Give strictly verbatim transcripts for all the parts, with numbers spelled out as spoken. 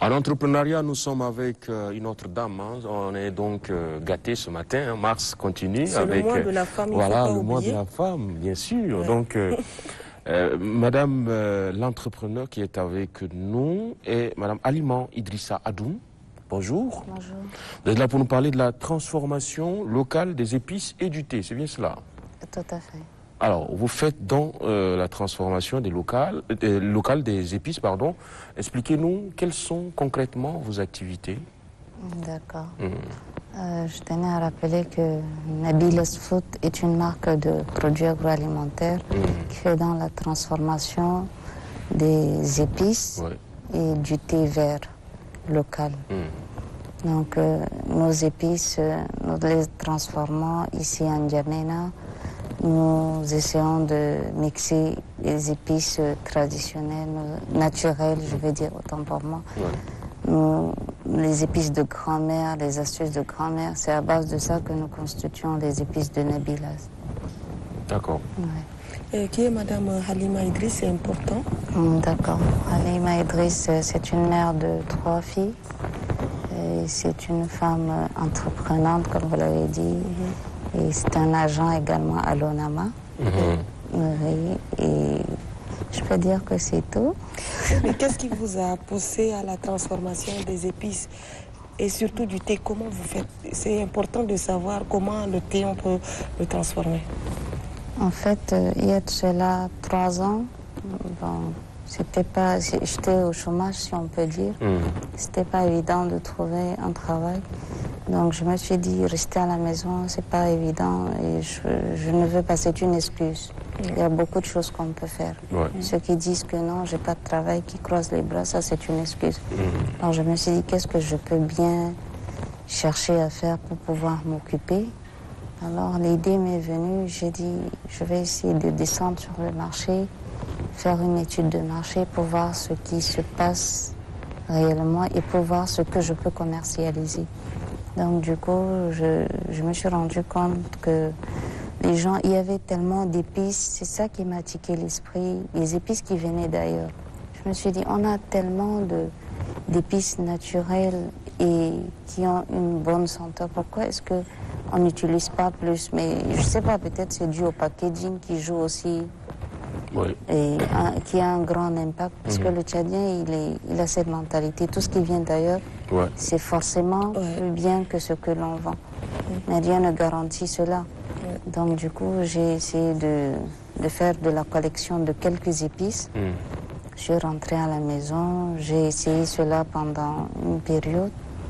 En entrepreneuriat, nous sommes avec euh, une autre dame. Hein. On est donc euh, gâtés ce matin. Hein. Mars continue C'est avec le mois de la femme, il voilà, faut pas le oublier. mois de la femme, bien sûr. Ouais. Donc, euh, euh, Madame euh, l'entrepreneur qui est avec nous est Madame Halima Idrissa Adoum. Bonjour. Bonjour. Vous êtes là pour nous parler de la transformation locale des épices et du thé, c'est bien cela? Tout à fait. Alors, vous faites donc euh, la transformation des locales, des, locales des épices, pardon. Expliquez-nous quelles sont concrètement vos activités. D'accord. Mmh. Euh, je tenais à rappeler que Nabila's Food est une marque de produits agroalimentaires mmh. qui fait dans la transformation des épices ouais. et du thé vert local. Mmh. Donc, euh, nos épices, euh, nous les transformons ici en N'Djamena. Nous essayons de mixer les épices traditionnelles, naturelles, je vais dire autant pour moi. Ouais. Nous, les épices de grand-mère, les astuces de grand-mère, c'est à base de ça que nous constituons les épices de Nabila's. D'accord. Ouais. Et qui est Madame Halima Idriss, c'est important. D'accord. Halima Idriss, c'est une mère de trois filles. C'est une femme entreprenante, comme vous l'avez dit. Mm-hmm. Et c'est un agent également à l'ONAMA. Mm-hmm. Oui, et je peux dire que c'est tout. Mais qu'est-ce qui vous a poussé à la transformation des épices et surtout du thé? Comment vous faites? C'est important de savoir comment le thé, on peut le transformer. En fait, il y a de cela trois ans, bon, c'était pas, j'étais au chômage, si on peut dire. Mm. C'était pas évident de trouver un travail. Donc je me suis dit, rester à la maison, c'est pas évident et je, je ne veux pas, c'est une excuse. Mm. Il y a beaucoup de choses qu'on peut faire. Ouais. Ceux qui disent que non, j'ai pas de travail, qui croisent les bras, ça c'est une excuse. Mm. Alors je me suis dit, qu'est-ce que je peux bien chercher à faire pour pouvoir m'occuper? Alors l'idée m'est venue, j'ai dit, je vais essayer de descendre sur le marché, faire une étude de marché pour voir ce qui se passe réellement et pour voir ce que je peux commercialiser. Donc du coup, je, je me suis rendu compte que les gens, il y avait tellement d'épices, c'est ça qui m'a tiqué l'esprit, les épices qui venaient d'ailleurs. Je me suis dit, on a tellement de, d'épices naturelles et qui ont une bonne senteur, pourquoi est-ce que on n'utilise pas plus? Mais je sais pas, peut-être c'est dû au packaging qui joue aussi. Oui. Et un, qui a un grand impact parce mmh. que le Tchadien il, est, il a cette mentalité, tout ce qui vient d'ailleurs ouais. c'est forcément ouais. plus bien que ce que l'on vend, mmh. mais rien ne garantit cela. Ouais. Donc du coup j'ai essayé de, de faire de la collection de quelques épices. Mmh. Je suis rentrée à la maison, j'ai essayé cela pendant une période.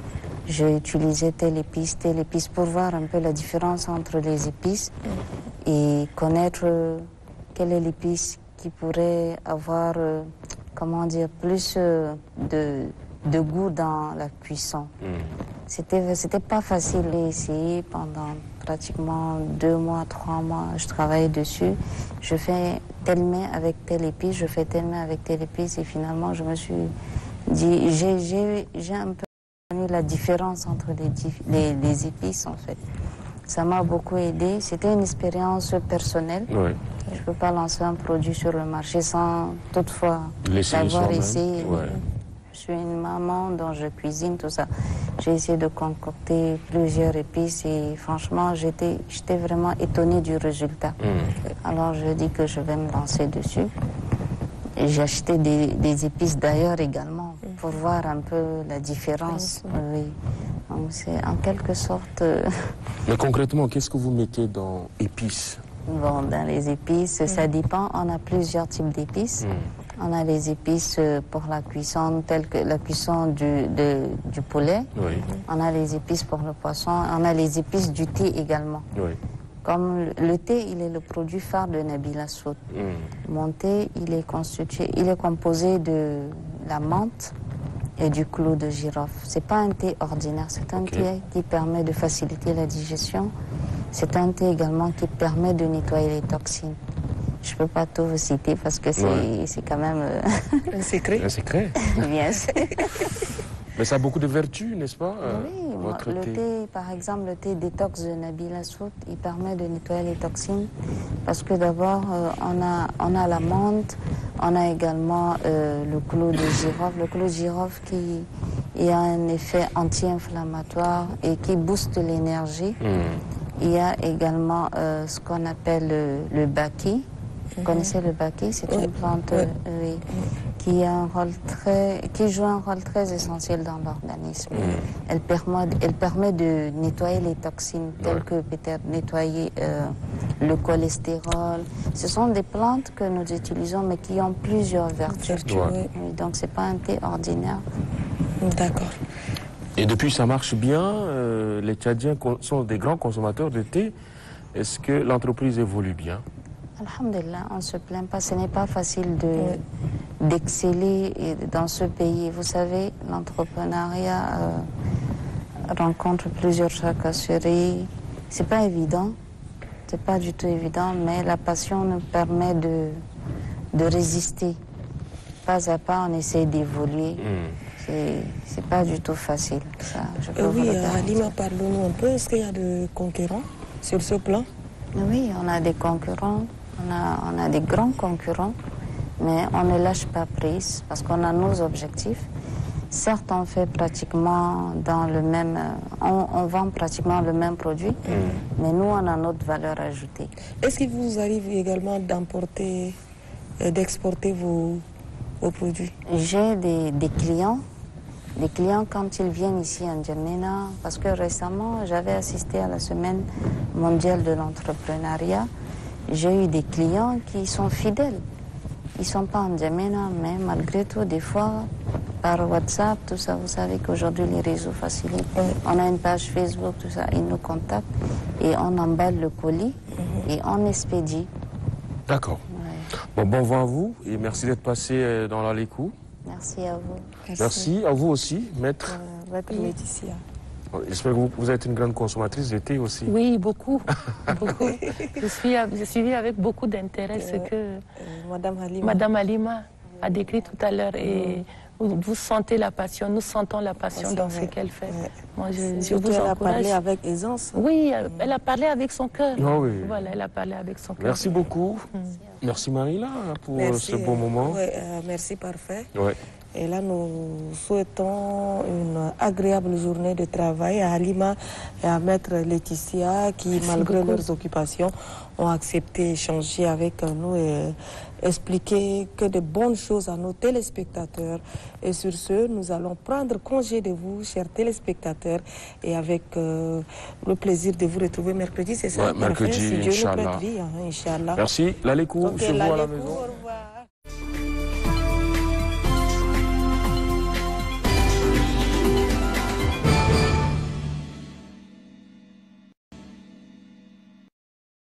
J'ai utilisé telle épice, telle épice pour voir un peu la différence entre les épices mmh. et connaître quelle est l'épice qui pourrait avoir, euh, comment dire, plus euh, de, de goût dans la cuisson. Mm. C'était, c'était pas facile à essayer pendant pratiquement deux mois, trois mois. Je travaillais dessus. Je fais tel mets avec telle épice, je fais tel mets avec telle épice et finalement je me suis dit, j'ai, j'ai, j'ai un peu connu la différence entre les, les, les épices en fait. Ça m'a beaucoup aidé. C'était une expérience personnelle. Oui. Je ne peux pas lancer un produit sur le marché sans toutefois l'avoir essayé. Ouais. Je suis une maman dont je cuisine, tout ça. J'ai essayé de concocter plusieurs épices et franchement, j'étais, j'étais vraiment étonnée du résultat. Mmh. Alors je dis que je vais me lancer dessus. Et j'ai acheté des, des épices d'ailleurs également pour voir un peu la différence. Oui. Donc c'est en quelque sorte... Mais concrètement, qu'est-ce que vous mettez dans épices? Bon, dans les épices, mmh. ça dépend. On a plusieurs types d'épices. Mmh. On a les épices pour la cuisson, telles que la cuisson du, de, du poulet. Oui. On a les épices pour le poisson. On a les épices du thé également. Oui. Comme le, le thé, il est le produit phare de Nabila's Food. Mmh. Mon thé, il est constitué, il est composé de la menthe et du clou de girofle. C'est pas un thé ordinaire, c'est un okay. thé qui permet de faciliter la digestion. C'est un thé également qui permet de nettoyer les toxines. Je peux pas tout vous citer parce que c'est, ouais. c'est quand même... Euh... un secret. Un secret. Bien sûr. Mais ça a beaucoup de vertus, n'est-ce pas? Oui, votre le thé. thé, par exemple, le thé détox de Nabila Sout, il permet de nettoyer les toxines parce que d'abord, euh, on a, on a la menthe, on a également euh, le clou de girofle. Le clou de girofle qui il a un effet anti-inflammatoire et qui booste l'énergie. Mmh. Il y a également euh, ce qu'on appelle le, le baki. Vous Mhm. connaissez le baki? C'est Oui. une plante Oui. euh, oui, qui, a un rôle très, qui joue un rôle très essentiel dans l'organisme. Elle, permet, elle permet de nettoyer les toxines telles Ouais. que peut-être nettoyer euh, le cholestérol. Ce sont des plantes que nous utilisons mais qui ont plusieurs vertus. Vertu, Ouais. Oui, donc c'est pas un thé ordinaire. oui. D'accord. Et depuis, ça marche bien. euh, les Tchadiens con- sont des grands consommateurs de thé. Est-ce que l'entreprise évolue bien? Alhamdulillah, on ne se plaint pas. Ce n'est pas facile de, Oui. d'exceller et- dans ce pays. Vous savez, l'entrepreneuriat euh, rencontre plusieurs tracasseries. C'est pas évident. C'est pas du tout évident, mais la passion nous permet de, de résister. Pas à pas, on essaie d'évoluer. C'est, c'est pas du tout facile. Ça, je peux Euh, vous oui, le euh, garantir. Halima, parlons-nous un peu. Est-ce qu'il y a des concurrents sur ce plan? Oui, on a des concurrents, on a, on a des grands concurrents, mais on ne lâche pas prise parce qu'on a nos objectifs. Certes, on fait pratiquement dans le même, on, on vend pratiquement le même produit, mais nous, on a notre valeur ajoutée. Est-ce qu'il vous arrive également d'emporter, euh, d'exporter vos, vos produits? J'ai des, des clients, des clients quand ils viennent ici en N'Djamena, parce que récemment, j'avais assisté à la semaine mondiale de l'entrepreneuriat. J'ai eu des clients qui sont fidèles. Ils ne sont pas en N'Djamena, mais malgré tout, des fois, par WhatsApp, tout ça, vous savez qu'aujourd'hui, les réseaux facilitent. Oui. On a une page Facebook, tout ça, ils nous contactent et on emballe le colis et on expédie. D'accord. Ouais. Bon, bon vent à vous et merci d'être passé euh, dans l'Alécou. Merci à vous. Merci à vous aussi, maître. Euh, votre Laetitia. J'espère que vous, vous êtes une grande consommatrice de thé aussi. Oui, beaucoup. beaucoup. Je suis, je suivi avec beaucoup d'intérêt ce que Euh, Madame Halima. Madame Halima a décrit tout à l'heure. Et vous, vous sentez la passion, nous sentons la passion Passion, dans ce ouais. qu'elle fait. Ouais. Moi, je, je Surtout, vous elle a encourage. parlé avec aisance. Oui, elle a parlé avec son cœur. Ah oui. Voilà, elle a parlé avec son cœur. Merci beaucoup. Merci Marila pour Merci, ce beau euh, moment. ouais, euh, merci, parfait. Ouais. Et là, nous souhaitons une agréable journée de travail à Halima et à Maître Laetitia qui, Merci malgré beaucoup. leurs occupations, ont accepté d'échanger avec nous et expliquer que de bonnes choses à nos téléspectateurs. Et sur ce, nous allons prendre congé de vous, chers téléspectateurs, et avec euh, le plaisir de vous retrouver mercredi, c'est ça? Ouais, mercredi, Parfait, si Dieu nous Inch'Allah. prête vie, hein, Inch'Allah. Merci. L'Alécou, Ok, chez vous à la l'Alécou, maison. au revoir.